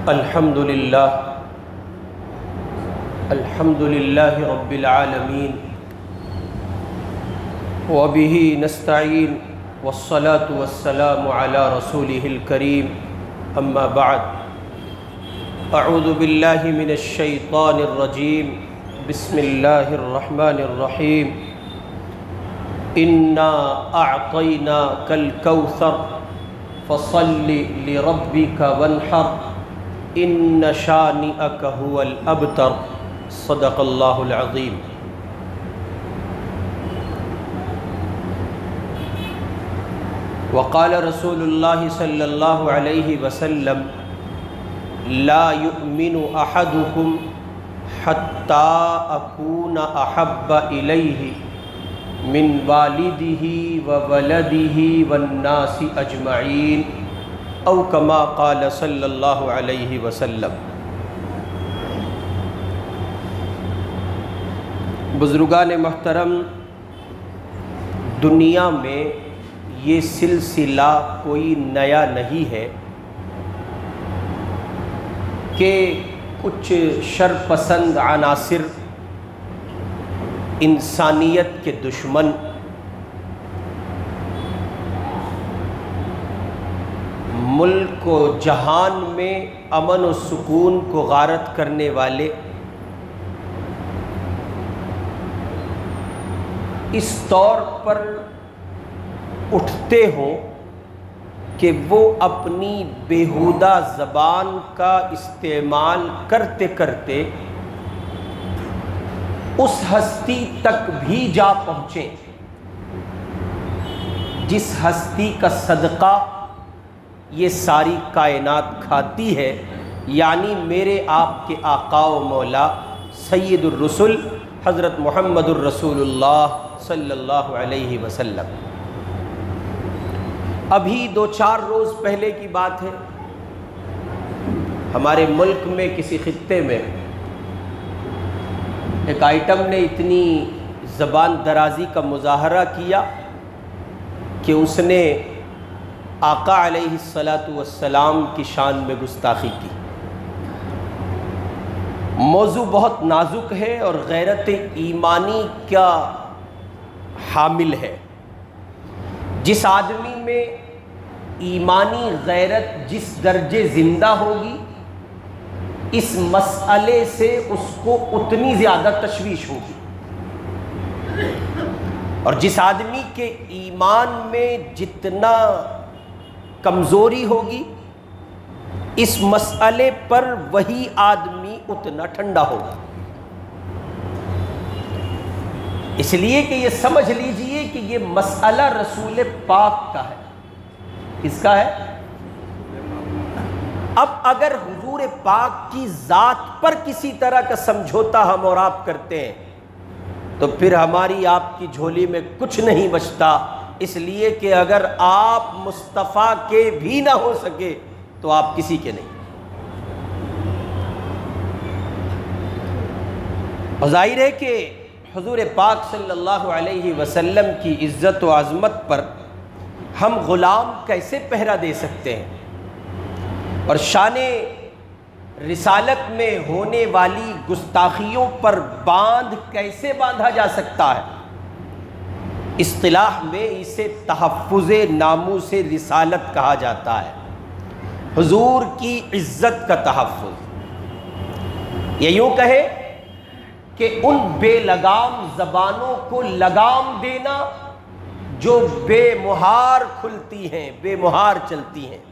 الحمد للہ رب العالمین وبہ نستعین والصلاة والسلام علی رسولہ الکریم اما بعد اعوذ باللہ من الشیطان الرجیم بسم اللہ الرحمن الرحیم انا اعطیناک الکوثر فصل لربک وانحر ان شانئک هو الابتر صدق اللہ العظیم۔ وقال رسول اللہ صلی اللہ علیہ وسلم لا یؤمن احدکم حتی اکون احب الیہ من والدہ وولدہ والناس اجمعین او کما قال صلی اللہ علیہ وسلم۔ بزرگان محترم، دنیا میں یہ سلسلہ کوئی نیا نہیں ہے کہ کچھ شرپسند عناصر، انسانیت کے دشمن ملک و جہان میں امن و سکون کو غارت کرنے والے اس طور پر اٹھتے ہوں کہ وہ اپنی بیہودہ زبان کا استعمال کرتے کرتے اس ہستی تک بھی جا پہنچیں جس ہستی کا صدقہ یہ ساری کائنات کھاتی ہے، یعنی میرے آپ کے آقا و مولا سید الرسل حضرت محمد الرسول اللہ صلی اللہ علیہ وسلم۔ ابھی 2-4 روز پہلے کی بات ہے، ہمارے ملک میں کسی خطے میں ایک آئٹم نے اتنی زبان درازی کا مظاہرہ کیا کہ اس نے آقا علیہ السلام کی شان میں گستاخی کی۔ موضوع بہت نازک ہے اور غیرت ایمانی کا حامل ہے۔ جس آدمی میں ایمانی غیرت جس درجے زندہ ہوگی، اس مسئلے سے اس کو اتنی زیادہ تشویش ہوگی، اور جس آدمی کے ایمان میں جتنا کمزوری ہوگی، اس مسئلے پر وہی آدمی اتنا ٹھنڈا ہوگا۔ اس لیے کہ یہ سمجھ لیجئے کہ یہ مسئلہ رسول پاک کا ہے۔ کس کا ہے؟ اب اگر حضور پاک کی ذات پر کسی طرح کا سمجھوتا ہم اور آپ کرتے ہیں تو پھر ہماری آپ کی جھولی میں کچھ نہیں بچتا، اس لیے کہ اگر آپ مصطفیٰ کے بھی نہ ہو سکے تو آپ کسی کے نہیں۔ اور ظاہر ہے کہ حضور پاک صلی اللہ علیہ وسلم کی عزت و عظمت پر ہم غلام کیسے پہرا دے سکتے ہیں، اور شان رسالت میں ہونے والی گستاخیوں پر باندھ کیسے باندھا جا سکتا ہے؟ اصطلاح میں اسے تحفظ ناموس رسالت کہا جاتا ہے، حضور کی عزت کا تحفظ۔ یہ یوں کہے کہ ان بے لگام زبانوں کو لگام دینا جو بے مہار کھلتی ہیں، بے مہار چلتی ہیں۔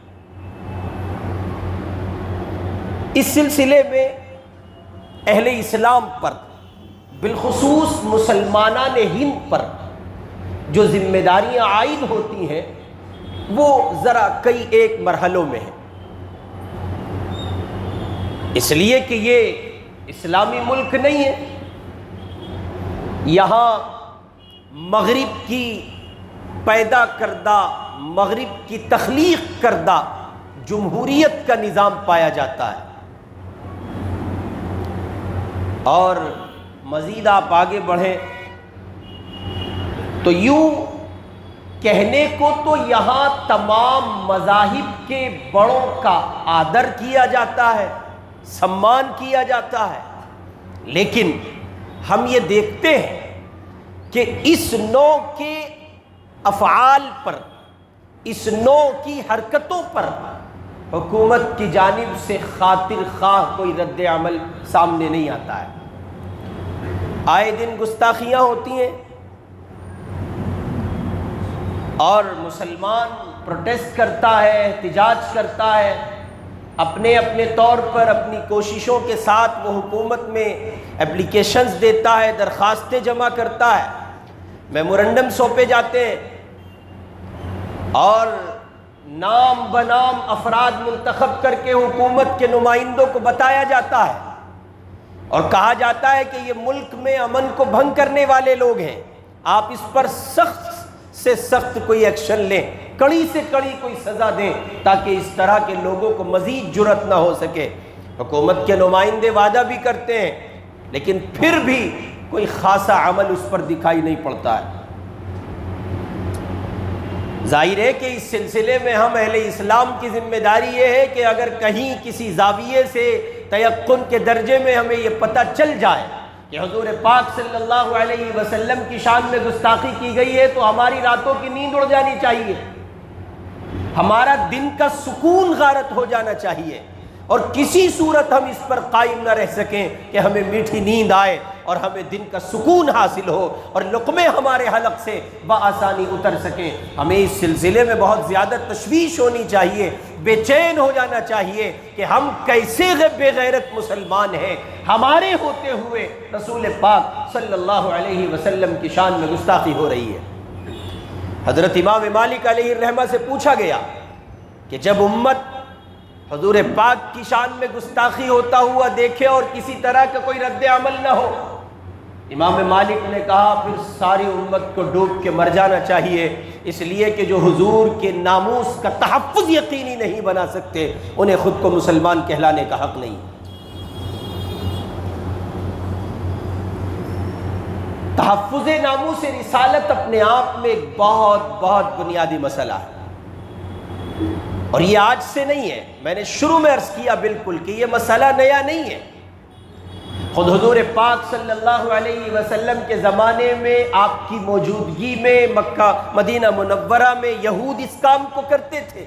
اس سلسلے میں اہل اسلام پر، بالخصوص مسلمانان ہند پر جو ذمہ داریاں عائد ہوتی ہیں وہ ذرا کئی ایک مرحلوں میں ہیں، اس لیے کہ یہ اسلامی ملک نہیں ہے۔ یہاں مغرب کی پیدا کردہ، مغرب کی تخلیق کردہ جمہوریت کا نظام پایا جاتا ہے، اور مزید آپ آگے بڑھیں تو یوں کہنے کو تو یہاں تمام مذاہب کے بڑوں کا آدر کیا جاتا ہے، سمان کیا جاتا ہے، لیکن ہم یہ دیکھتے ہیں کہ اس نوع کے افعال پر، اس نوع کی حرکتوں پر حکومت کی جانب سے خاطر خواہ کوئی رد عمل سامنے نہیں آتا ہے۔ آئے دن گستاخیاں ہوتی ہیں اور مسلمان پروٹیسٹ کرتا ہے، احتجاج کرتا ہے، اپنے اپنے طور پر اپنی کوششوں کے ساتھ وہ حکومت میں اپلیکیشنز دیتا ہے، درخواستیں جمع کرتا ہے، میمورنڈم سونپے جاتے ہیں اور نام بنام افراد منتخب کر کے حکومت کے نمائندوں کو بتایا جاتا ہے اور کہا جاتا ہے کہ یہ ملک میں امن کو بھنگ کرنے والے لوگ ہیں، آپ اس پر سخت سے سخت کوئی ایکشن لیں، کڑی سے کڑی کوئی سزا دیں تاکہ اس طرح کے لوگوں کو مزید جرأت نہ ہو سکے۔ حکومت کے نمائندے وعدہ بھی کرتے ہیں لیکن پھر بھی کوئی خاصا عمل اس پر دکھائی نہیں پڑتا ہے۔ ظاہر ہے کہ اس سلسلے میں ہم اہل اسلام کی ذمہ داری یہ ہے کہ اگر کہیں کسی زاویے سے تیقن کے درجے میں ہمیں یہ پتہ چل جائے کہ حضور پاک صلی اللہ علیہ وسلم کی شان میں گستاخی کی گئی ہے تو ہماری راتوں کی نیند اڑ جانی چاہیے، ہمارا دن کا سکون غارت ہو جانا چاہیے، اور کسی صورت ہم اس پر قائم نہ رہ سکیں کہ ہمیں میٹھی نیند آئے اور ہمیں دن کا سکون حاصل ہو اور لقمے ہمارے حلق سے بآسانی اتر سکیں۔ ہمیں اس سلسلے میں بہت زیادہ تشویش ہونی چاہیے، بے چین ہو جانا چاہیے کہ ہم کیسے بے غیرت مسلمان ہیں، ہمارے ہوتے ہوئے رسول پاک صلی اللہ علیہ وسلم کی شان میں گستاخی ہو رہی ہے۔ حضرت امام مالک علیہ الرحمہ سے پوچھا گیا کہ جب امت حضور پاک کی شان میں گستاخی ہوتا ہوا دیکھے اور کسی طرح کا کوئی رد عمل نہ ہو، امام مالک نے کہا پھر ساری امت کو ڈوب کے مر جانا چاہیے، اس لیے کہ جو حضور کے ناموس کا تحفظ یقینی نہیں بنا سکتے انہیں خود کو مسلمان کہلانے کا حق نہیں۔ تحفظ ناموس رسالت اپنے آپ میں ایک بہت بہت بنیادی مسئلہ ہے، اور یہ آج سے نہیں ہے، میں نے شروع میں عرض کیا بالکل کہ یہ مسئلہ نیا نہیں ہے۔ خود حضور پاک صلی اللہ علیہ وسلم کے زمانے میں آپ کی موجودگی میں مکہ مدینہ منورہ میں یہود اس کام کو کرتے تھے۔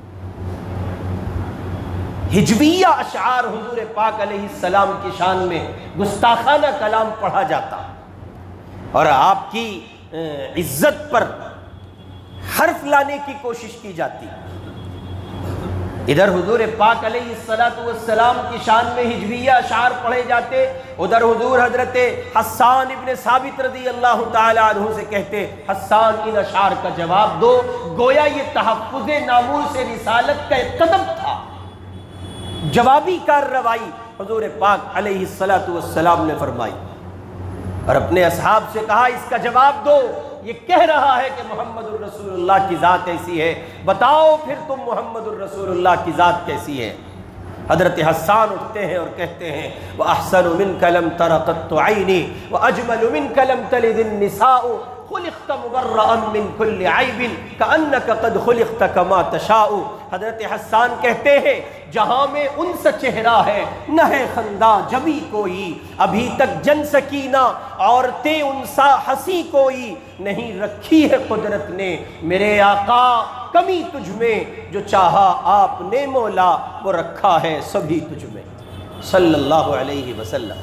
ہجویہ اشعار حضور پاک علیہ السلام کی شان میں گستاخانہ کلام پڑھا جاتا اور آپ کی عزت پر حرف لانے کی کوشش کی جاتی۔ ادھر حضور پاک علیہ السلام کی شان میں ہجویہ اشعار پڑھے جاتے، ادھر حضور حضرت حسان ابن ثابت رضی اللہ تعالیٰ عنہ سے کہتے حسان ان اشعار کا جواب دو۔ گویا یہ تحفظ ناموس رسالت کا ایک قدم تھا، جوابی کارروائی حضور پاک علیہ السلام نے فرمائی اور اپنے اصحاب سے کہا اس کا جواب دو، یہ کہہ رہا ہے کہ محمد الرسول اللہ کی ذات ایسی ہے، بتاؤ پھر تم محمد الرسول اللہ کی ذات کیسی ہے۔ حضرت حسان اٹھتے ہیں اور کہتے ہیں وَأَحْسَنُ مِنْكَ لَمْ تَرَ قَطُّ عَيْنِي وَأَجْمَلُ مِنْكَ لَمْ تَلِدِ النِّسَاءُ خُلِقْتَ مُبَرَّأً مِنْ كُلِّ عَيْبٍ كَأَنَّكَ قَدْ خُلِقْتَ كَمَا تَشَاءُ۔ حضرت حسان کہتے ہیں جہاں میں ان سا چہرہ ہے نہ ہے خندہ جبھی کوئی، ابھی تک جن سکینہ عورتیں ان سا ہنسی کوئی، نہیں رکھی ہے قدرت نے میرے آقا کمی تجھ میں، جو چاہا آپ نے مولا وہ رکھا ہے سبھی تجھ میں صلی اللہ علیہ وسلم۔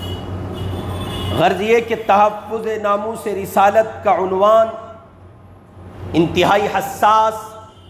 غرض یہ کہ تحفظ ناموس رسالت کا عنوان انتہائی حساس،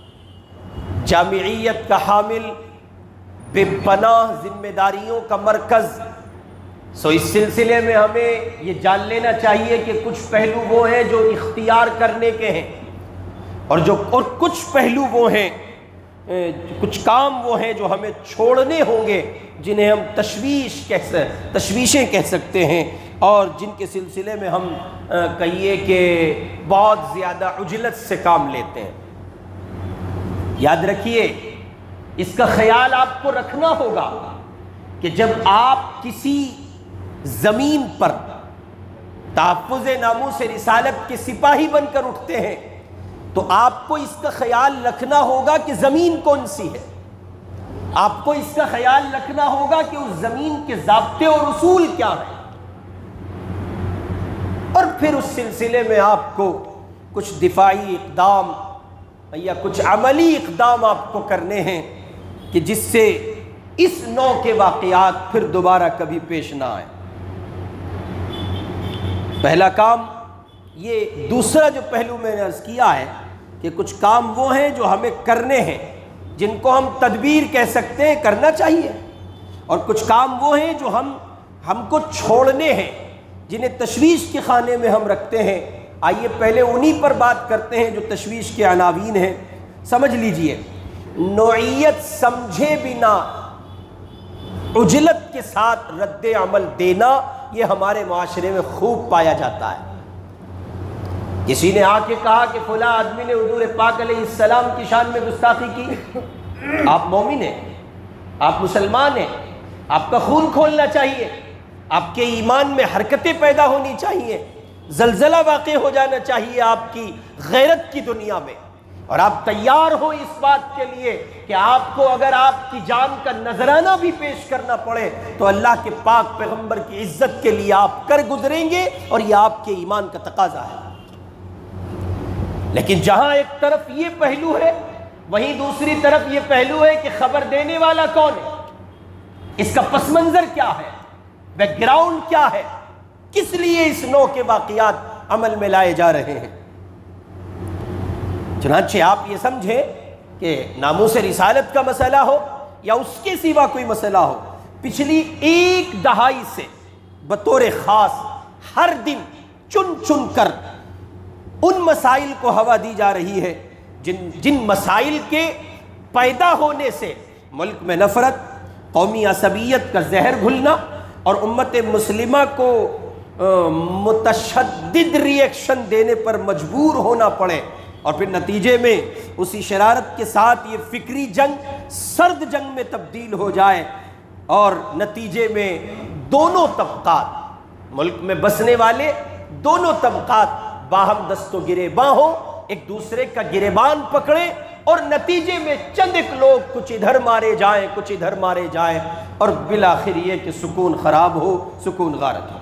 جامعیت کا حامل، بے پناہ ذمہ داریوں کا مرکز، سو اس سلسلے میں ہمیں یہ جان لینا چاہیے کہ کچھ پہلو وہ ہیں جو اختیار کرنے کے ہیں اور کچھ پہلو وہ ہیں، کچھ کام وہ ہیں جو ہمیں چھوڑنے ہوں گے، جنہیں ہم تشویشیں کہہ سکتے ہیں، اور جن کے سلسلے میں ہم کہیے کہ بہت زیادہ عجلت سے کام لیتے ہیں۔ یاد رکھیے اس کا خیال آپ کو رکھنا ہوگا کہ جب آپ کسی زمین پر تحفظ ناموس رسالت کے سپاہی بن کر اٹھتے ہیں تو آپ کو اس کا خیال رکھنا ہوگا کہ زمین کون سی ہے، آپ کو اس کا خیال رکھنا ہوگا کہ اس زمین کے ضابطے اور اصول کیا ہیں، اور پھر اس سلسلے میں آپ کو کچھ دفاعی اقدام یا کچھ عملی اقدام آپ کو کرنے ہیں کہ جس سے اس نوع کے واقعات پھر دوبارہ کبھی پیش نہ آئیں۔ پہلا کام یہ، دوسرا جو پہلو میں نے عرض کیا ہے کہ کچھ کام وہ ہیں جو ہمیں کرنے ہیں، جن کو ہم تدبیر کہہ سکتے ہیں، کرنا چاہیے، اور کچھ کام وہ ہیں جو ہم کو چھوڑنے ہیں، جنہیں تشویش کے خانے میں ہم رکھتے ہیں۔ آئیے پہلے انہی پر بات کرتے ہیں جو تشویش کے عناوین ہیں۔ سمجھ لیجئے، نوعیت سمجھے بنا عجلت کے ساتھ رد عمل دینا، یہ ہمارے معاشرے میں خوب پایا جاتا ہے۔ کسی نے آ کے کہا کہ فلاں آدمی نے حضور پاک علیہ السلام کی شان میں گستاخی کی، آپ مومن ہیں، آپ مسلمان ہیں، آپ کا خون کھولنا چاہیے، آپ کے ایمان میں حرکتیں پیدا ہونی چاہیے، زلزلہ واقع ہو جانا چاہیے آپ کی غیرت کی دنیا میں، اور آپ تیار ہو اس بات کے لیے کہ آپ کو اگر آپ کی جان کا نذرانہ بھی پیش کرنا پڑے تو اللہ کے پاک پیغمبر کی عزت کے لیے آپ کر گزریں گے، اور یہ آپ کے ایمان کا تقاضا ہے۔ لیکن جہاں ایک طرف یہ پہلو ہے، وہیں دوسری طرف یہ پہلو ہے کہ خبر دینے والا کون ہے، اس کا پس منظر کیا ہے، بیک گراؤنڈ کیا ہے، کس لیے اس نوع کے واقعات عمل میں لائے جا رہے ہیں۔ چنانچہ آپ یہ سمجھیں کہ ناموس رسالت کا مسئلہ ہو یا اس کے سوا کوئی مسئلہ ہو، پچھلی ایک دہائی سے بطور خاص ہر دن چن چن کر ان مسائل کو ہوا دی جا رہی ہے جن مسائل کے پیدا ہونے سے ملک میں نفرت، قومی عصبیت کا زہر گھلنا اور امت مسلمہ کو متشدد ریئیکشن دینے پر مجبور ہونا پڑے، اور پھر نتیجے میں اسی شرارت کے ساتھ یہ فکری جنگ سرد جنگ میں تبدیل ہو جائے، اور نتیجے میں دونوں طبقات، ملک میں بسنے والے دونوں طبقات باہم دست و گریباں ہو، ایک دوسرے کا گریبان پکڑے، اور نتیجے میں چند ایک لوگ کچھ ادھر مارے جائیں، کچھ ادھر مارے جائیں، اور بالآخر یہ کہ سکون خراب ہو، سکون غارت ہو۔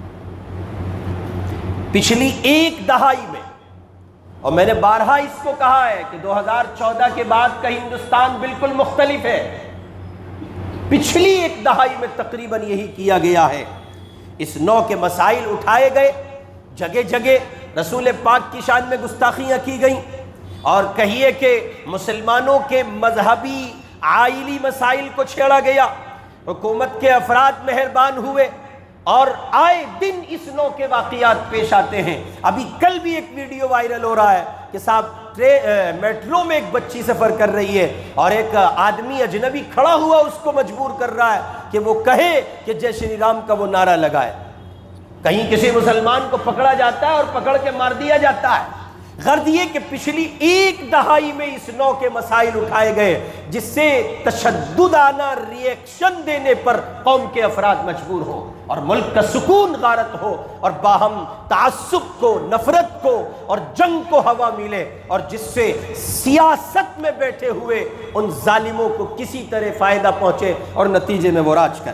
پچھلی ایک دہائی میں، اور میں نے بارہا اس کو کہا ہے کہ 2014 کے بعد کا ہندوستان بالکل مختلف ہے، پچھلی ایک دہائی میں تقریباً یہی کیا گیا ہے۔ اس نوع کے مسائل اٹھائے گئے، جگہ جگہ رسول پاک کی شان میں گستاخیاں کی گئیں، اور کہیے کہ مسلمانوں کے مذہبی عائلی مسائل کو چھیڑا گیا، حکومت کے افراد مہربان ہوئے، اور آئے دن اس نوع کے واقعات پیش آتے ہیں۔ ابھی کل بھی ایک ویڈیو وائرل ہو رہا ہے کہ صاحب میٹرو میں ایک بچی سفر کر رہی ہے، اور ایک آدمی اجنبی کھڑا ہوا اس کو مجبور کر رہا ہے کہ وہ کہے کہ جے شری رام کا وہ نعرہ لگائے۔ کہیں کسی مسلمان کو پکڑا جاتا ہے اور پکڑ کے مار دیا جاتا ہے۔ غرض یہ کہ پچھلی ایک دہائی میں اس نوع کے مسائل اٹھائے گئے جس سے تشددانہ ریئیکشن دینے پر قوم کے افراد مجبور ہو، اور ملک کا سکون غارت ہو، اور باہم تعصب کو، نفرت کو اور جنگ کو ہوا ملے، اور جس سے سیاست میں بیٹھے ہوئے ان ظالموں کو کسی طرح فائدہ پہنچے اور نتیجے میں وہ راج کرے۔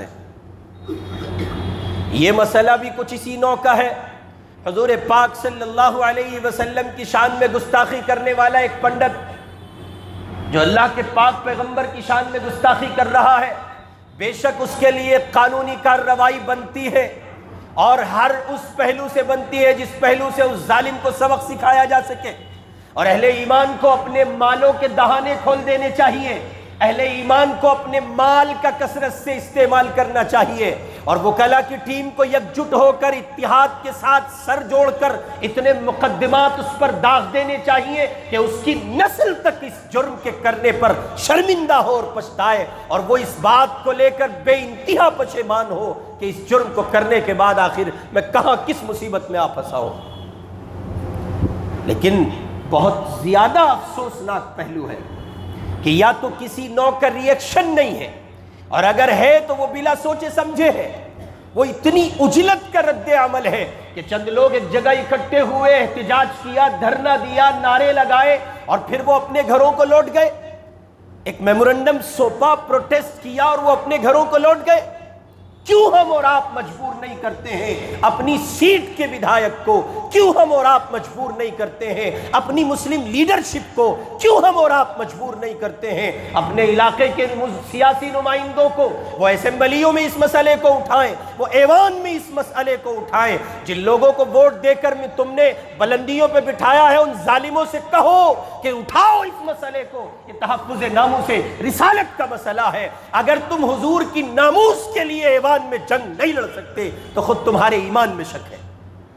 یہ مسئلہ بھی کچھ اسی نوع کا ہے۔ حضور پاک صلی اللہ علیہ وسلم کی شان میں گستاخی کرنے والا ایک پنڈت جو اللہ کے پاک پیغمبر کی شان میں گستاخی کر رہا ہے، بے شک اس کے لیے قانونی کارروائی بنتی ہے، اور ہر اس پہلو سے بنتی ہے جس پہلو سے اس ظالم کو سبق سکھایا جا سکے، اور اہل ایمان کو اپنے مالوں کے دہانے کھول دینے چاہیے، اہل ایمان کو اپنے مال کا کثرت سے استعمال کرنا چاہیے، اور وکلا کی ٹیم کو یکجٹ ہو کر اتحاد کے ساتھ سر جوڑ کر اتنے مقدمات اس پر داغ دینے چاہیے کہ اس کی نسل تک اس جرم کے کرنے پر شرمندہ ہو اور پچھتائے، اور وہ اس بات کو لے کر بے انتہا پشیمان ہو کہ اس جرم کو کرنے کے بعد آخر میں کہاں کس مصیبت میں آ پھنسا ہوں۔ لیکن بہت زیادہ افسوسناک پہلو ہے کہ یا تو کسی نوع کا ریئیکشن نہیں ہے، اور اگر ہے تو وہ بلا سوچے سمجھے ہے، وہ اتنی اجلت کا رد عمل ہے کہ چند لوگ ایک جگہ اکٹھے ہوئے، احتجاج کیا، دھرنا دیا، نعرے لگائے اور پھر وہ اپنے گھروں کو لوٹ گئے؟ ایک میمورنڈم سونپا، پروٹیسٹ کیا اور وہ اپنے گھروں کو لوٹ گئے۔ کیوں ہم اور آپ مجبور نہیں کرتے ہیں اپنی سیٹ کے ودھائک کو؟ کیوں ہم اور آپ مجبور نہیں کرتے ہیں اپنی مسلم لیڈرشپ کو؟ کیوں ہم اور آپ مجبور نہیں کرتے ہیں اپنے علاقے کے سیاسی نمائندوں کو؟ وہ اسمبلیوں میں اس مسئلے کو اٹھائیں، وہ ایوان میں اس مسئلے کو اٹھائیں۔ جن لوگوں کو ووٹ دے کر تم نے بلندیوں پہ بٹھایا ہے، ان ظالموں سے کہو کہ اٹھاؤ اس مسئلے کو۔ یہ تحفظ ناموس رسالت کا مسئلہ ہے۔ اگر تم حضور کی ناموس کے لیے ایوان میں جنگ نہیں لڑ سکتے تو خود تمہارے ایمان میں شک ہے۔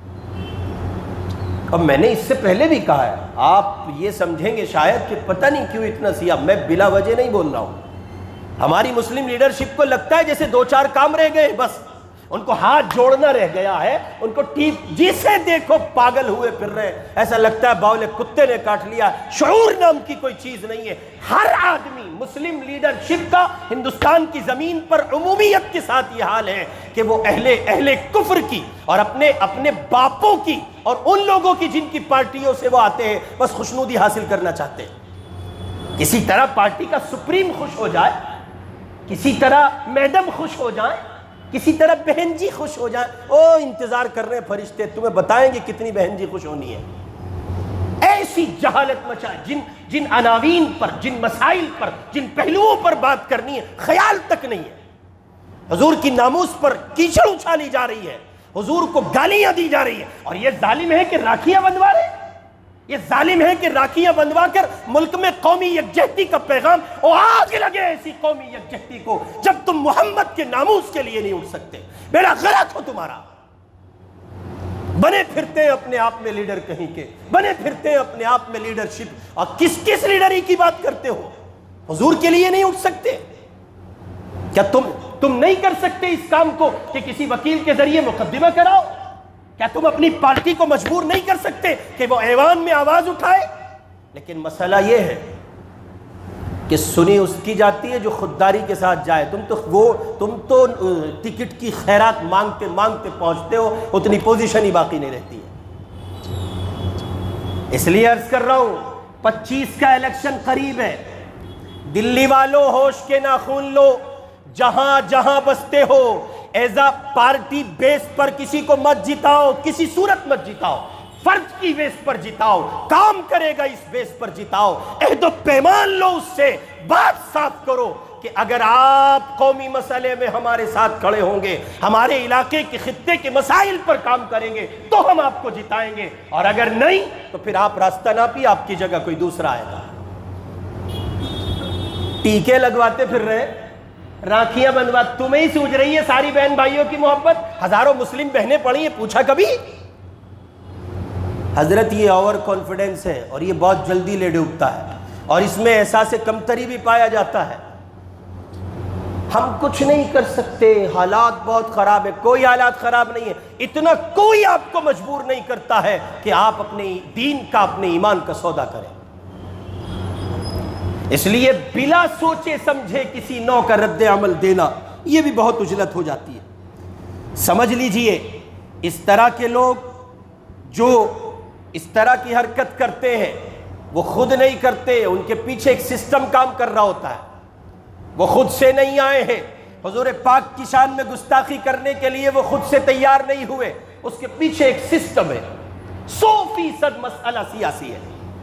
اب میں نے اس سے پہلے بھی کہا ہے، آپ یہ سمجھیں گے شاید کہ پتہ نہیں کیوں اتنا سیاہ، میں بلا وجہ نہیں بول رہا ہوں۔ ہماری مسلم لیڈرشپ کو لگتا ہے جیسے 2-4 کام رہ گئے، بس ان کو ہاتھ جوڑنا رہ گیا ہے، ان کو جسے دیکھو پاگل ہوئے پھر رہے، ایسا لگتا ہے باولے کتے نے کاٹ لیا۔ شعور نام کی کوئی چیز نہیں ہے۔ ہر آدمی مسلم لیڈرشپ کا ہندوستان کی زمین پر عمومیت کے ساتھ یہ حال ہے کہ وہ اہل کفر کی اور اپنے باپوں کی اور ان لوگوں کی جن کی پارٹیوں سے وہ آتے ہیں بس خوشنودی حاصل کرنا چاہتے ہیں۔ کسی طرح پارٹی کا سپریم خوش ہو جائے، کسی طرح میڈم خوش ہو جائیں، کسی طرح بہن جی خوش ہو جائیں۔ انتظار کر رہے ہیں فرشتے، تمہیں بتائیں گے کتنی بہن جی خوش ہونی ہے۔ ایسی جہالت مچائے، جن عناوین پر، جن مسائل پر، جن پہلوؤں پر بات کرنی ہے خیال تک نہیں ہے۔ حضور کی ناموس پر کیچڑ اچھالی جا رہی ہے، حضور کو گالیاں دی جا رہی ہے، اور یہ ظالم ہے کہ راکھیاں بندوا رہے ہیں، یہ ظالم ہے کہ راکھیاں بندوا کر ملک میں قومی یکجہتی کا پیغام، اور آگ لگے ایسی قومی یکجہتی کو جب تم محمد کے ناموس کے لیے نہیں اٹھ سکتے۔ میرا غلط ہو تمہارا، بنے پھرتے ہیں اپنے آپ میں لیڈر کہیں کے، بنے پھرتے ہیں اپنے آپ میں لیڈرشپ، اور کس لیڈری کی بات کرتے ہو؟ حضور کے لیے نہیں اٹھ سکتے؟ کیا تم نہیں کر سکتے اس کام کو کہ کسی وکیل کے ذریعے مقدمہ کراؤ؟ کیا تم اپنی پارٹی کو مجبور نہیں کر سکتے کہ وہ ایوان میں آواز اٹھائے؟ لیکن مسئلہ یہ ہے کہ سنی اس کی جاتی ہے جو خودداری کے ساتھ جائے۔ تم تو ٹکٹ کی خیرات مانگتے مانگتے پہنچتے ہو، اتنی پوزیشن ہی باقی نہیں رہتی ہے۔ اس لیے عرض کر رہا ہوں 25 کا الیکشن قریب ہے، دلی والوں ہوش کے ناخن لو، جہاں جہاں بستے ہو ایزا پارٹی بیس پر کسی کو مت جتاؤ، کسی صورت مت جتاؤ، فرد کی بیس پر جتاؤ، کام کرے گا اس بیس پر جتاؤ، عہد و پیمان لو، اس سے بات صاف کرو کہ اگر آپ قومی مسئلے میں ہمارے ساتھ کھڑے ہوں گے، ہمارے علاقے کے خطے کے مسائل پر کام کریں گے تو ہم آپ کو جتائیں گے، اور اگر نہیں تو پھر آپ راستہ ناپی، آپ کی جگہ کوئی دوسرا آئے گا۔ ٹیکے لگواتے پھر رہے، راکھیاں بندوا، تمہیں ہی سوچ رہی ہے ساری بہن بھائیوں کی محبت؟ ہزاروں مسلم بہنیں پڑھی ہیں، پوچھا کبھی؟ حضرت یہ اوور کانفیڈنس ہے اور یہ بہت جلدی لے ڈوبتا ہے، اور اس میں احساس کمتری بھی پایا جاتا ہے۔ ہم کچھ نہیں کر سکتے، حالات بہت خراب ہے۔ کوئی حالات خراب نہیں ہے، اتنا کوئی آپ کو مجبور نہیں کرتا ہے کہ آپ اپنے دین کا، اپنے ایمان کا سودا کریں۔ اس لیے بلا سوچے سمجھے کسی نوع کا رد عمل دینا یہ بھی بہت اجلت ہو جاتی ہے۔ سمجھ لیجئے اس طرح کے لوگ جو اس طرح کی حرکت کرتے ہیں وہ خود نہیں کرتے، ان کے پیچھے ایک سسٹم کام کر رہا ہوتا ہے، وہ خود سے نہیں آئے ہیں۔ حضور پاک کی شان میں گستاخی کرنے کے لیے وہ خود سے تیار نہیں ہوئے، اس کے پیچھے ایک سسٹم ہے۔ 100% مسئلہ سیاسی ہے،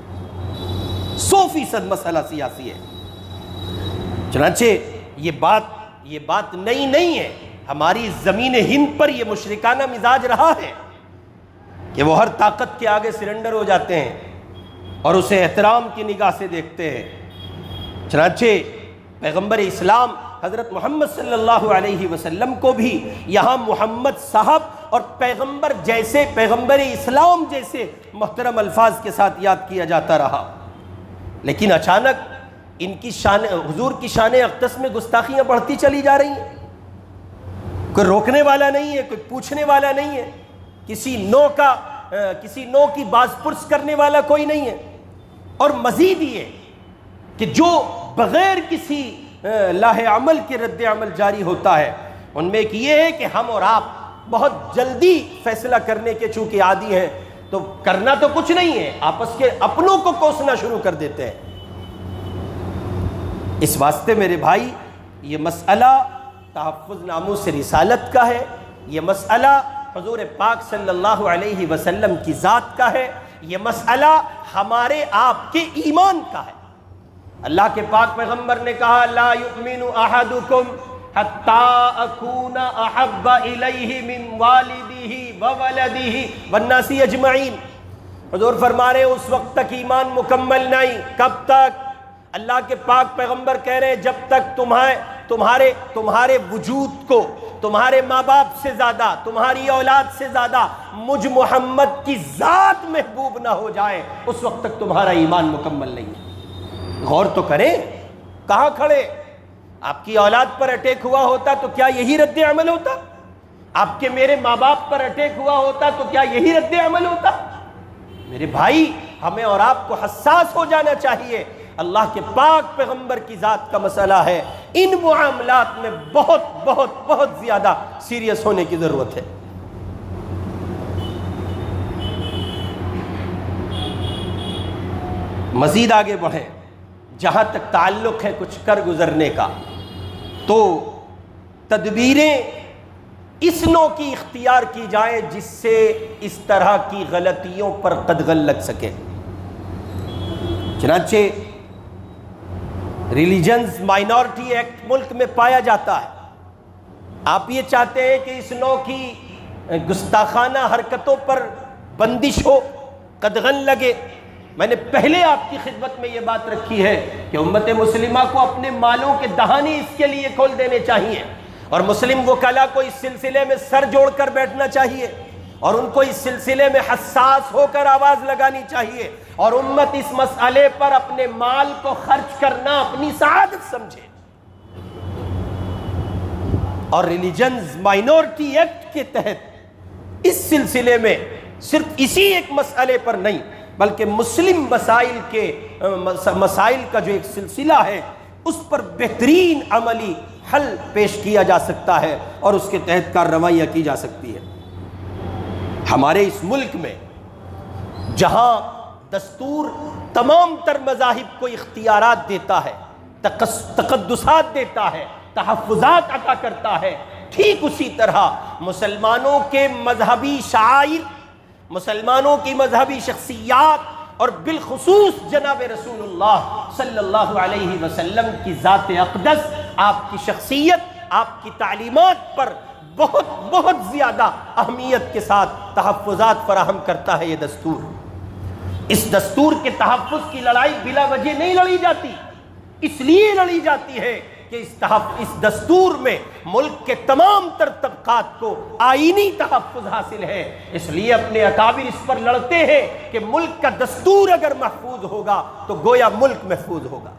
100% مسئلہ سیاسی ہے۔ چنانچہ یہ بات نئی نہیں ہے، ہماری زمین ہند پر یہ مشرکانہ مزاج رہا ہے کہ وہ ہر طاقت کے آگے سرنڈر ہو جاتے ہیں اور اسے احترام کی نگاہ سے دیکھتے ہیں۔ چنانچہ پیغمبر اسلام حضرت محمد صلی اللہ علیہ وسلم کو بھی یہاں محمد صاحب اور پیغمبر جیسے، پیغمبر اسلام جیسے محترم الفاظ کے ساتھ یاد کیا جاتا رہا، لیکن اچانک ان کی شان، حضور کی شان اقدس میں گستاخیاں بڑھتی چلی جا رہی ہیں۔ کوئی روکنے والا نہیں ہے، کوئی پوچھنے والا نہیں ہے، کسی نوع کی باز پرس کرنے والا کوئی نہیں ہے۔ اور مزید یہ کہ جو بغیر کسی لاہ عمل کے رد عمل جاری ہوتا ہے، ان میں ایک یہ ہے کہ ہم اور آپ بہت جلدی فیصلہ کرنے کے چونکہ عادی ہیں تو کرنا تو کچھ نہیں ہے، آپس کے اپنوں کو کوسنا شروع کر دیتے ہیں۔ اس واسطے میرے بھائی یہ مسئلہ تحفظ ناموس رسالت کا ہے، یہ مسئلہ حضور پاک صلی اللہ علیہ وسلم کی ذات کا ہے، یہ مسئلہ ہمارے آپ کے ایمان کا ہے۔ اللہ کے پاک پیغمبر نے کہا لا یؤمن احدکم حتی اکون احب الیہ من والدہ وولدہ والناس اجمعین۔ حضور فرما رہے اس وقت تک ایمان مکمل نہیں، کب تک؟ اللہ کے پاک پیغمبر کہہ رہے جب تک تمہارے وجود کو تمہارے ماں باپ سے زیادہ، تمہاری اولاد سے زیادہ مجھ محمد کی ذات محبوب نہ ہو جائے، اس وقت تک تمہارا ایمان مکمل نہیں ہے۔ غور تو کریں، کہاں کھڑے؟ آپ کی اولاد پر اٹیک ہوا ہوتا تو کیا یہی رد عمل ہوتا؟ آپ کے میرے ماں باپ پر اٹیک ہوا ہوتا تو کیا یہی رد عمل ہوتا؟ میرے بھائی ہمیں اور آپ کو حساس ہو جانا چاہیے، اللہ کے پاک پیغمبر کی ذات کا مسئلہ ہے، ان معاملات میں بہت بہت بہت زیادہ سیریس ہونے کی ضرورت ہے۔ مزید آگے بڑھیں، جہاں تک تعلق ہے کچھ کر گزرنے کا، تو تدبیریں اس نوع کی اختیار کی جائیں جس سے اس طرح کی غلطیوں پر قدغن لگ سکے۔ چنانچہ ریلیجنز مائنورٹی ایکٹ ملک میں پایا جاتا ہے، آپ یہ چاہتے ہیں کہ اس نوع کی گستاخانہ حرکتوں پر بندش ہو، قدغن لگے۔ میں نے پہلے آپ کی خدمت میں یہ بات رکھی ہے کہ امت مسلمہ کو اپنے مالوں کے دہانے اس کے لیے کھول دینے چاہیے، اور مسلم وکلا کو اس سلسلے میں سر جوڑ کر بیٹھنا چاہیے، اور ان کو اس سلسلے میں حساس ہو کر آواز لگانی چاہیے، اور امت اس مسئلے پر اپنے مال کو خرچ کرنا اپنی سعادت سمجھے۔ اور ریلیجنز مائنورٹی ایکٹ کے تحت اس سلسلے میں صرف اسی ایک مسئلے پر نہیں بلکہ مسلم مسائل کا جو ایک سلسلہ ہے اس پر بہترین عملی حل پیش کیا جا سکتا ہے اور اس کے تحت کارروائیاں کی جا سکتی ہے۔ ہمارے اس ملک میں جہاں دستور تمام تر مذاہب کو اختیارات دیتا ہے، تقدسات دیتا ہے، تحفظات عطا کرتا ہے، ٹھیک اسی طرح مسلمانوں کے مذہبی شعائر، مسلمانوں کی مذہبی شخصیات اور بالخصوص جناب رسول اللہ صلی اللہ علیہ وسلم کی ذات اقدس، آپ کی شخصیت، آپ کی تعلیمات پر بہت بہت زیادہ اہمیت کے ساتھ تحفظات فراہم کرتا ہے یہ دستور۔ اس دستور کے تحفظ کی لڑائی بلا وجہ نہیں لڑی جاتی، اس لیے لڑی جاتی ہے کہ اس دستور میں ملک کے تمام تر طبقات کو آئینی تحفظ حاصل ہے، اس لیے اپنے اکابر اس پر لڑتے ہیں کہ ملک کا دستور اگر محفوظ ہوگا تو گویا ملک محفوظ ہوگا۔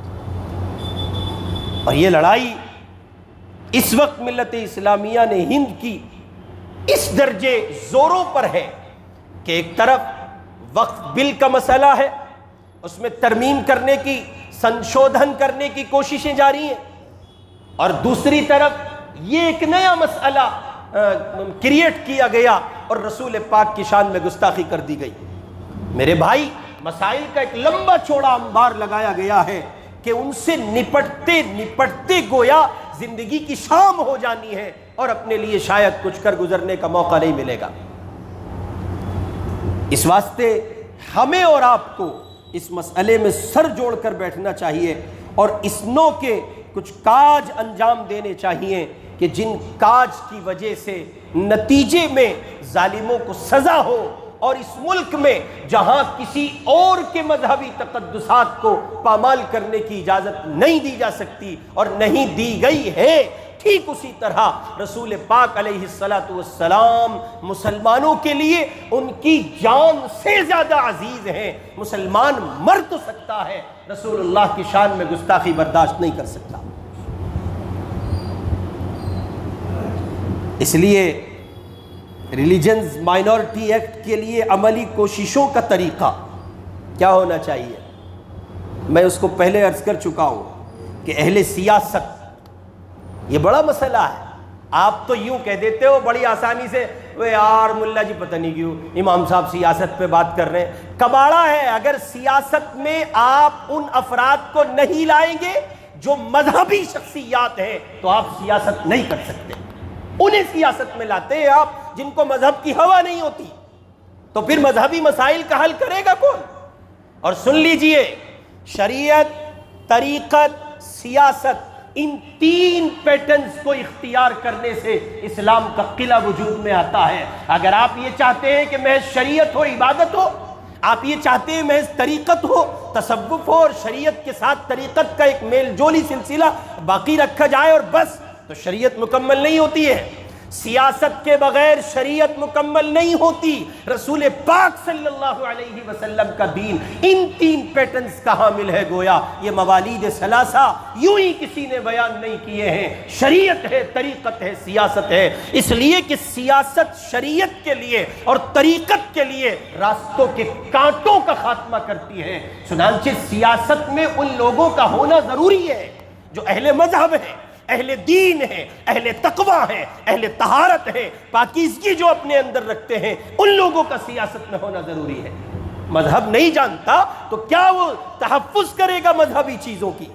اور یہ لڑائی اس وقت ملت اسلامیہ نے ہند کی اس درجے زوروں پر ہے کہ ایک طرف وقف بل کا مسئلہ ہے، اس میں ترمیم کرنے کی، سنشودھن کرنے کی کوششیں جاری ہیں، اور دوسری طرف یہ ایک نیا مسئلہ کریٹ کیا گیا اور رسول پاک کی شان میں گستاخی کر دی گئی۔ میرے بھائی مسائل کا ایک لمبا چوڑا انبار لگایا گیا ہے کہ ان سے نپٹتے نپٹتے گویا زندگی کی شام ہو جانی ہے اور اپنے لیے شاید کچھ کر گزرنے کا موقع نہیں ملے گا۔ اس واسطے ہمیں اور آپ کو اس مسئلے میں سر جوڑ کر بیٹھنا چاہیے اور اس نوع کے کچھ کاج انجام دینے چاہیے کہ جن کاج کی وجہ سے نتیجے میں ظالموں کو سزا ہو، اور اس ملک میں جہاں کسی اور کے مذہبی تقدسات کو پامال کرنے کی اجازت نہیں دی جا سکتی اور نہیں دی گئی ہے، ٹھیک اسی طرح رسول پاک علیہ السلام مسلمانوں کے لیے ان کی جان سے زیادہ عزیز ہیں۔ مسلمان مر تو سکتا ہے، رسول اللہ کی شان میں گستاخی برداشت نہیں کر سکتا۔ اس لیے ریلیجنز مائنورٹی ایکٹ کے لیے عملی کوششوں کا طریقہ کیا ہونا چاہیے؟ میں اس کو پہلے عرض کر چکا ہوں کہ اہل سیاست یہ بڑا مسئلہ ہے، آپ تو یوں کہہ دیتے ہو بڑی آسانی سے، وہ یار ملا جی پتہ نہیں کیوں امام صاحب سیاست پہ بات کر رہے ہیں۔ کباڑا ہے، اگر سیاست میں آپ ان افراد کو نہیں لائیں گے جو مذہبی شخصیات ہیں تو آپ سیاست نہیں کر سکتے۔ انہیں سیاست میں لاتے ہیں آپ جن کو مذہب کی ہوا نہیں ہوتی، تو پھر مذہبی مسائل کا حل کرے گا کون؟ اور سن لیجئے، شریعت، طریقت، سیاست، ان تین پیٹرنز کو اختیار کرنے سے اسلام کا قلعہ وجود میں آتا ہے۔ اگر آپ یہ چاہتے ہیں کہ محض شریعت ہو، عبادت ہو، آپ یہ چاہتے ہیں محض طریقت ہو، تصوف ہو، اور شریعت کے ساتھ طریقت کا ایک میل جولی سلسلہ باقی رکھا جائے اور بس، تو شریعت مکمل نہیں ہوتی ہے۔ سیاست کے بغیر شریعت مکمل نہیں ہوتی۔ رسول پاک صلی اللہ علیہ وسلم کا دین ان تین پیٹرنز کا حامل ہے۔ گویا یہ موالید ثلاثہ یوں ہی کسی نے بیان نہیں کیے ہیں، شریعت ہے، طریقت ہے، سیاست ہے۔ اس لیے کہ سیاست شریعت کے لیے اور طریقت کے لیے راستوں کے کانٹوں کا خاتمہ کرتی ہے۔ چنانچہ سیاست میں ان لوگوں کا ہونا ضروری ہے جو اہل مذہب ہیں، اہل دین ہے، اہل تقوی ہے، اہل طہارت ہے، پاکیزگی جو اپنے اندر رکھتے ہیں، ان لوگوں کا سیاست میں ہونا ضروری ہے۔ مذہب نہیں جانتا تو کیا وہ تحفظ کرے گا مذہبی چیزوں کی؟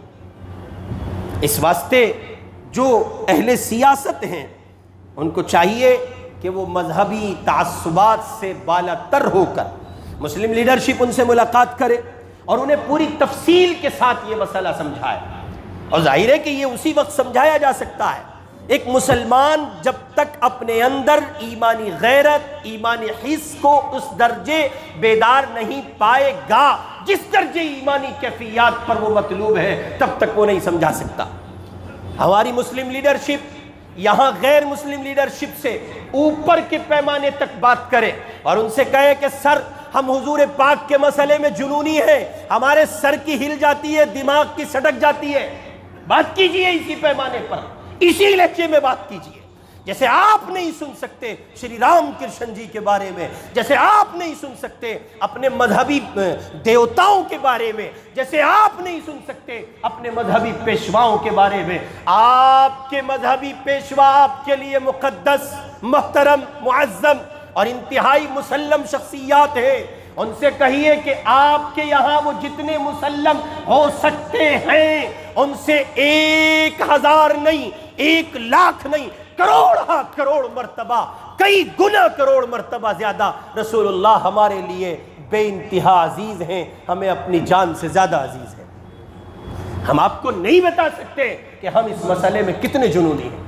اس واسطے جو اہل سیاست ہیں ان کو چاہیے کہ وہ مذہبی تعصبات سے بالا تر ہو کر مسلم لیڈرشپ ان سے ملاقات کرے اور انہیں پوری تفصیل کے ساتھ یہ مسئلہ سمجھائے۔ اور ظاہر ہے کہ یہ اسی وقت سمجھایا جا سکتا ہے۔ ایک مسلمان جب تک اپنے اندر ایمانی غیرت، ایمانی حس کو اس درجے بیدار نہیں پائے گا جس درجے ایمانی کیفیات پر وہ مطلوب ہے، تب تک وہ نہیں سمجھا سکتا۔ ہماری مسلم لیڈرشپ یہاں غیر مسلم لیڈرشپ سے اوپر کے پیمانے تک بات کرے اور ان سے کہے کہ سر ہم حضور پاک کے مسئلے میں جنونی ہیں، ہمارے سر کی ہل جاتی ہے، دماغ کی سٹک جاتی ہے، بات کیجئے اسی پیمانے پر، اسی لہجے میں بات کیجئے۔ جیسے آپ نہیں سن سکتے شری رام کرشن جی کے بارے میں، جیسے آپ نہیں سن سکتے اپنے مذہبی دیوتاؤں کے بارے میں، جیسے آپ نہیں سن سکتے اپنے مذہبی پیشواؤں کے بارے میں۔ آپ کے مذہبی پیشوا آپ کے لیے مقدس، محترم، معظم اور انتہائی مسلم شخصیات ہیں۔ ان سے کہیے کہ آپ کے یہاں وہ جتنے مسلم ہو سکتے ہیں ان سے 1000 نہیں، 1,00,000 نہیں، کروڑ مرتبہ، کئی گنا کروڑ مرتبہ زیادہ رسول اللہ ہمارے لیے بے انتہا عزیز ہیں، ہمیں اپنی جان سے زیادہ عزیز ہیں۔ ہم آپ کو نہیں بتا سکتے کہ ہم اس مسئلے میں کتنے جنونی ہیں۔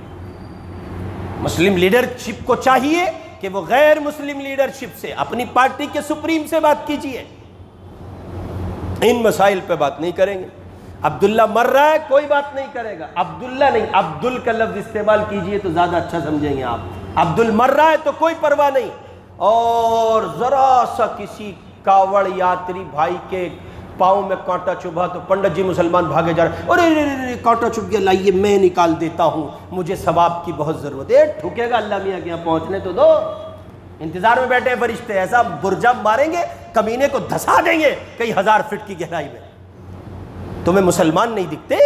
مسلم لیڈرشپ کو چاہیے کہ وہ غیر مسلم لیڈرشپ سے، اپنی پارٹی کے سپریم سے بات کیجئے، ان مسائل پہ بات نہیں کریں گے۔ عبداللہ مر رہا ہے، کوئی بات نہیں کرے گا، عبداللہ نہیں، عبدال کا لفظ استعمال کیجئے تو زیادہ اچھا سمجھیں گے آپ۔ عبدال مر رہا ہے تو کوئی پرواہ نہیں، اور ذرا سا کسی کاوڑ یاتری بھائی کے پاؤں میں کانٹا چبھا تو پنڈت جی مسلمان بھاگے جا رہے، ارے کانٹا چبھ گیا، لائیے میں نکال دیتا ہوں، مجھے ثواب کی بہت ضرورت ہے۔ ٹھکے گا اللہ میاں کے یہاں پہنچنے تو دو، انتظار میں بیٹھے فرشتے، ایسا برجا ماریں گے کمینے کو دھسا دیں گے کئی 1000 فٹ کی گہرائی میں۔ تمہیں مسلمان نہیں دکھتے؟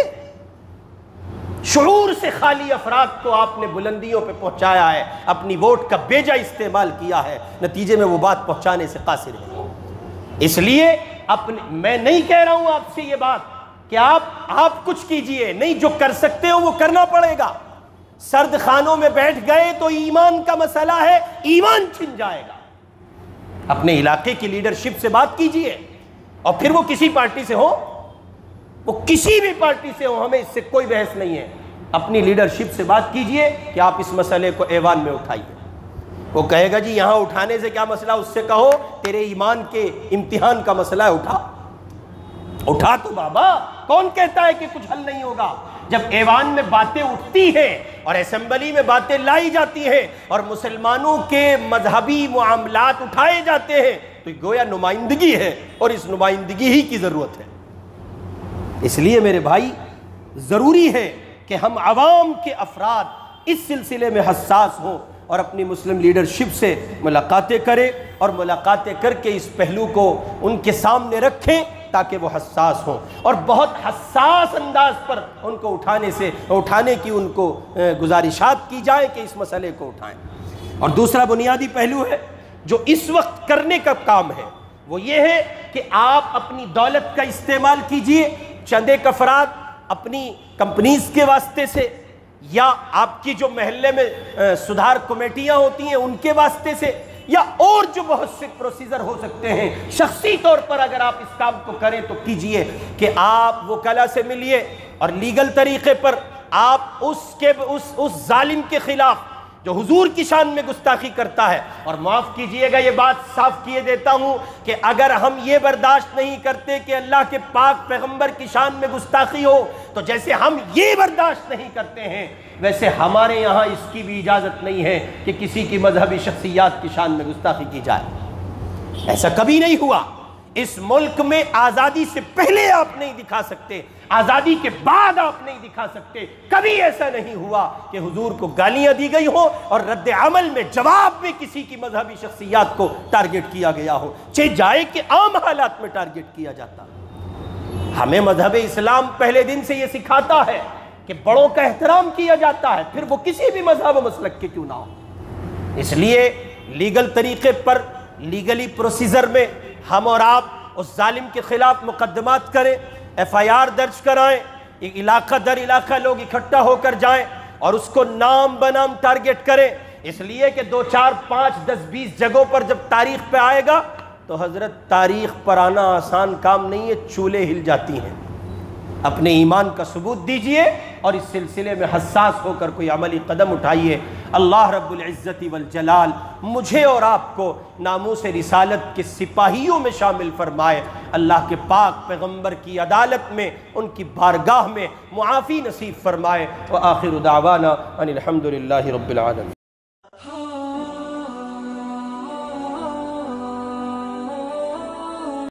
شعور سے خالی افراد کو آپ نے بلندیوں پہ پہنچایا ہے، اپنی ووٹ کا بیجا استعمال کیا ہے، نتیجے میں وہ بات پہنچانے سے قاصر ہے۔ اس لیے میں نہیں کہہ رہا ہوں آپ سے یہ بات کہ آپ کچھ کیجئے، نہیں، جو کر سکتے ہو وہ کرنا پڑے گا۔ سرد خانوں میں بیٹھ گئے تو ایمان کا مسئلہ ہے، ایمان چھن جائے گا۔ اپنے علاقے کی لیڈرشپ سے بات کیجئے، اور پھر وہ کسی پارٹی سے ہو، وہ کسی بھی پارٹی سے ہو، ہمیں اس سے کوئی بحث نہیں ہے۔ اپنی لیڈرشپ سے بات کیجئے کہ آپ اس مسئلے کو ایوان میں اٹھائیے۔ وہ کہے گا جی یہاں اٹھانے سے کیا مسئلہ، اس سے کہو تیرے ایمان کے امتحان کا مسئلہ ہے، اٹھا تو بابا، کون کہتا ہے کہ کچھ حل نہیں ہوگا؟ جب ایوان میں باتیں اٹھتی ہیں اور اسمبلی میں باتیں لائی جاتی ہیں اور مسلمانوں کے مذہبی معاملات اٹھائے جاتے ہیں تو گویا نمائندگی ہے، اور اس نمائندگی ہی کی ضرورت ہے۔ اس لیے میرے بھائی ضروری ہے کہ ہم عوام کے افراد اس سلسلے میں حساس ہوں اور اپنی مسلم لیڈرشپ سے ملاقاتیں کریں، اور ملاقاتیں کر کے اس پہلو کو ان کے سامنے رکھیں تاکہ وہ حساس ہوں اور بہت حساس انداز پر ان کو اٹھانے کی ان کو گزارشات کی جائیں کہ اس مسئلے کو اٹھائیں۔ اور دوسرا بنیادی پہلو ہے جو اس وقت کرنے کا کام ہے، وہ یہ ہے کہ آپ اپنی دولت کا استعمال کیجئے چند ایک افراد اپنی کمپنیز کے واسطے سے، یا آپ کی جو محلے میں سدھار کمیٹیاں ہوتی ہیں ان کے واسطے سے، یا اور جو بہت سے پروسیجر ہو سکتے ہیں، شخصی طور پر اگر آپ اس کام کو کریں تو کیجئے کہ آپ وکلا سے ملیے اور لیگل طریقے پر آپ اس ظالم کے خلاف جو حضور کی شان میں گستاخی کرتا ہے، اور معاف کیجئے گا یہ بات صاف کیے دیتا ہوں کہ اگر ہم یہ برداشت نہیں کرتے کہ اللہ کے پاک پیغمبر کی شان میں گستاخی ہو، تو جیسے ہم یہ برداشت نہیں کرتے ہیں ویسے ہمارے یہاں اس کی بھی اجازت نہیں ہے کہ کسی کی مذہبی شخصیات کی شان میں گستاخی کی جائے۔ ایسا کبھی نہیں ہوا۔ اس ملک میں آزادی سے پہلے آپ نہیں دکھا سکتے، آزادی کے بعد آپ نہیں دکھا سکتے، کبھی ایسا نہیں ہوا کہ حضور کو گالیاں دی گئی ہو اور رد عمل میں جواب میں کسی کی مذہبی شخصیات کو ٹارگٹ کیا گیا ہو، چاہے جائے کہ عام حالات میں ٹارگٹ کیا جاتا۔ ہمیں مذہب اسلام پہلے دن سے یہ سکھاتا ہے کہ بڑوں کا احترام کیا جاتا ہے، پھر وہ کسی بھی مذہب و مسلک کے کیوں نہ ہو۔ اس لیے لیگل طریقے پر، لیگلی پروسیجر میں ہم اور آپ اس ظالم کے خلاف مقدمات کریں، ایف آئی آر درج کرائیں، علاقہ در علاقہ لوگ اکٹھا ہو کر جائیں اور اس کو نام بنام ٹارگٹ کریں، اس لیے کہ 2 4 5 10 20 جگہوں پر جب تاریخ پہ آئے گا تو حضرت تاریخ پر آنا آسان کام نہیں ہے، چولے ہل جاتی ہیں۔ اپنے ایمان کا ثبوت دیجئے اور اس سلسلے میں حساس ہو کر کوئی عملی قدم اٹھائیے۔ اللہ رب العزت والجلال مجھے اور آپ کو ناموس رسالت کے سپاہیوں میں شامل فرمائے، اللہ کے پاک پیغمبر کی عدالت میں، ان کی بارگاہ میں معافی نصیب فرمائے۔ وآخر دعوانا ان الحمد للہ رب العالمین۔